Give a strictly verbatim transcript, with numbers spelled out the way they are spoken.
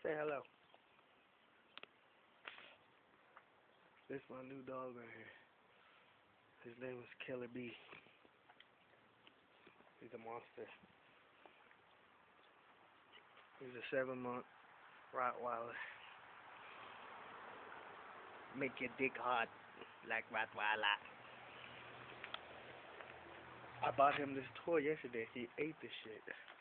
Say hello. This is my new dog right here. His name is Killer B. He's a monster. He's a seven month Rottweiler. Make your dick hard like Rottweiler. I bought him this toy yesterday. He ate this shit.